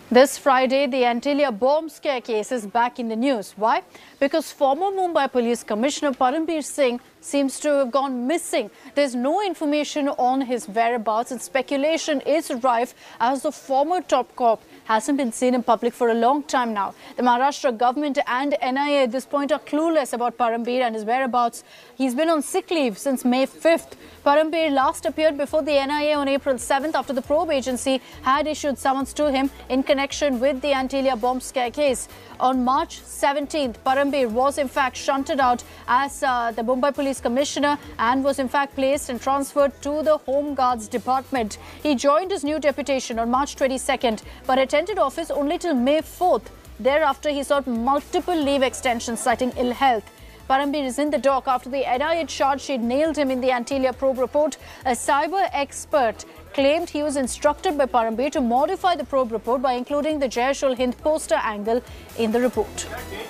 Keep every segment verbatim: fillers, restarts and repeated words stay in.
This Friday, the Antalya bomb scare case is back in the news. Why? Because former Mumbai Police Commissioner Parambir Singh seems to have gone missing. There's no information on his whereabouts and speculation is rife as the former top cop hasn't been seen in public for a long time now. The Maharashtra government and N I A at this point are clueless about Parambir and his whereabouts. He's been on sick leave since May fifth. Parambir last appeared before the N I A on April seventh after the probe agency had issued summons to him in connection with the Antalya bomb scare case. On March seventeenth, Parambir was in fact shunted out as uh, the Mumbai Police Commissioner and was in fact placed and transferred to the Home Guards Department. He joined his new deputation on March twenty-second but attended office only till May fourth. Thereafter, he sought multiple leave extensions citing ill health. Parambir is in the dock after the N I A charge sheet nailed him in the Antalya probe report. A cyber expert claimed he was instructed by Parambir to modify the probe report by including the Jai Shri Hind poster angle in the report.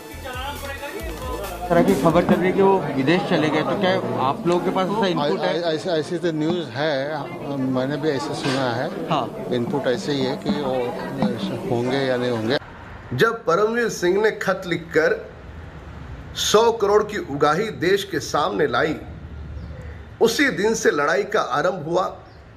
तरह की खबर चल रही है कि वो विदेश चले गए, तो क्या आप लोगों के पास ऐसा इनपुट है? ऐसे ऐसे तो न्यूज़ है, मैंने भी ऐसे सुना है। हाँ, इनपुट ऐसे ही है कि वो होंगे या नहीं होंगे। जब परमवीर सिंह ने खत लिखकर सौ करोड़ की उगाही देश के सामने लाई, उसी दिन से लड़ाई का आरंभ हुआ।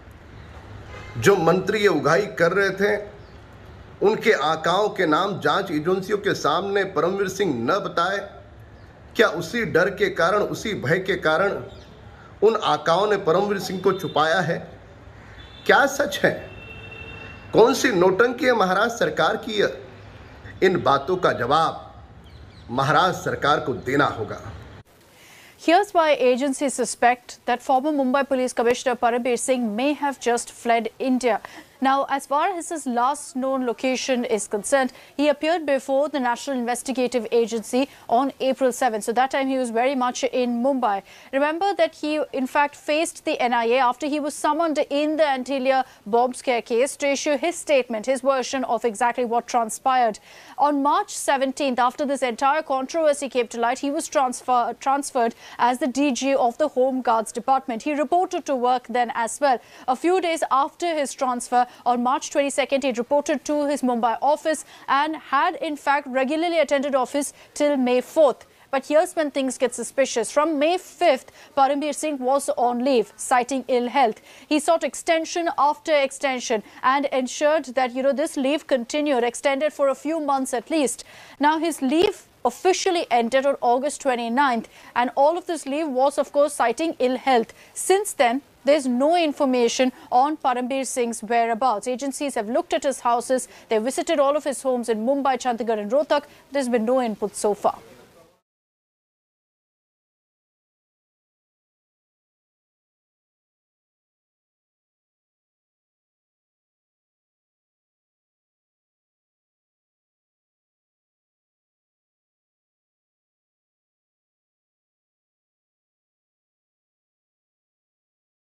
जो मंत्री ये उगाही कर रहे थे, उनके आकाओं के नाम जांच एजेंसियों के सामने परमवीर सिंह न बताए। क्या उसी डर के कारण, उसी भय के कारण उन आकाओं ने परमवीर सिंह को छुपाया है? क्या सच है? कौन सी नोटंकी है महाराष्ट्र सरकार की? इन बातों का जवाब महाराष्ट्र सरकार को देना होगा। Here's why agencies suspect that former Mumbai Police Commissioner Parambir Singh may have just fled India. Now, as far as his last known location is concerned, he appeared before the National Investigative Agency on April seventh. So that time he was very much in Mumbai. Remember that he in fact faced the N I A after he was summoned in the Antalya bomb scare case to issue his statement, his version of exactly what transpired. On March seventeenth, after this entire controversy came to light, he was transfer transferred as the D G of the Home Guards Department. He reported to work then as well. A few days after his transfer, on March twenty-second, he reported to his Mumbai office and had in fact regularly attended office till May fourth. But here's when things get suspicious. From May fifth, Parambir Singh was on leave, citing ill health. He sought extension after extension and ensured that, you know, this leave continued, extended for a few months at least. Now, his leave officially ended on August twenty-ninth, and all of this leave was, of course, citing ill health. Since then, there's no information on Parambir Singh's whereabouts. Agencies have looked at his houses. They visited all of his homes in Mumbai, Chandigarh and Rohtak. There's been no input so far.